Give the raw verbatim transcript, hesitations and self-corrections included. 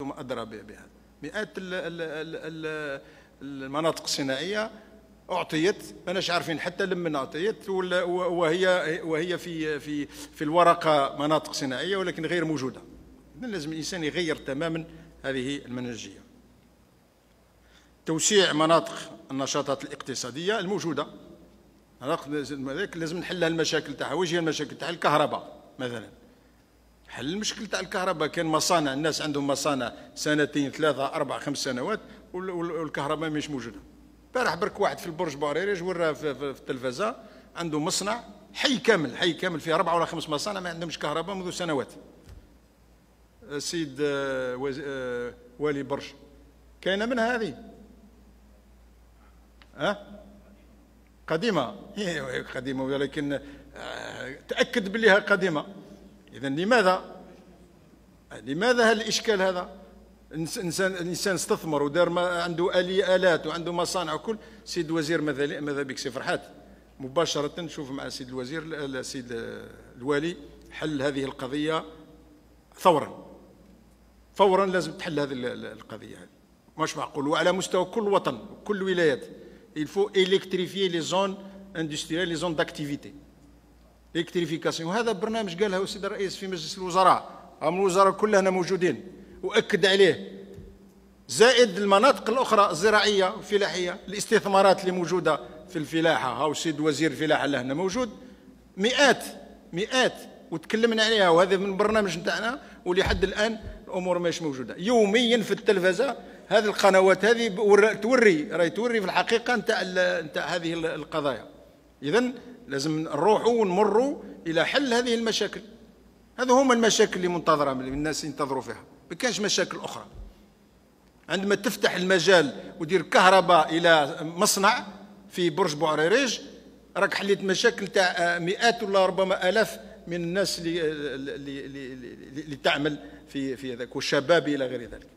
وانتم ادرى بها. مئات المناطق الصناعيه اعطيت، ماناش عارفين حتى لمن اعطيت، وهي وهي في في في الورقه مناطق صناعيه ولكن غير موجوده. إذن لازم الانسان يغير تماما هذه المنهجيه. توسيع مناطق النشاطات الاقتصاديه الموجوده، لازم نحل المشاكل تاعها. واش هي المشاكل تاع الكهرباء مثلا؟ حل المشكل تاع الكهرباء. كان مصانع، الناس عندهم مصانع سنتين ثلاثه اربع خمس سنوات والكهرباء مش موجوده. امبارح برك واحد في البرج بوعريريج ورا في, في, في التلفزه عنده مصنع حي كامل، حي كامل فيه اربعه ولا خمس مصانع ما عندهمش كهرباء منذ سنوات. السيد والي برج كاينه منها هذه؟ ها؟ قديمه، قديمه ولكن تاكد بليها قديمه. اذا لماذا لماذا هذا الاشكال هذا؟ الانسان الانسان استثمر ودار ما عنده آلي الات وعنده مصانع وكل. سيد الوزير ماذا ماذا بك سي فرحات مباشره نشوف مع السيد الوزير السيد الوالي حل هذه القضيه فورا فورا. لازم تحل هذه القضيه هذه، مش معقول. وعلى مستوى كل وطن كل الولايات il faut électrifier les zones industrielles les zones d'activité l'électrification. وهذا برنامج قالها السيد الرئيس في مجلس الوزراء، هم الوزراء كلنا موجودين واكد عليه. زائد المناطق الاخرى الزراعيه والفلاحيه، الاستثمارات اللي موجوده في الفلاحه. هاو السيد وزير الفلاحه لهنا موجود، مئات مئات وتكلمنا عليها، وهذا من البرنامج نتاعنا. ولحد الان الامور ماهيش موجوده. يوميا في التلفزه هذه القنوات هذه توري راهي توري في الحقيقه نتاع نتاع هذه القضايا. اذا لازم نروحوا ونمروا الى حل هذه المشاكل. هذو هما المشاكل اللي منتظره من الناس ينتظروا فيها، ما كانش مشاكل اخرى. عندما تفتح المجال ودير كهرباء الى مصنع في برج بوعريريج راك حليت مشاكل تاع مئات ولا ربما الاف من الناس اللي اللي اللي, اللي تعمل في في هذاك والشباب الى غير ذلك.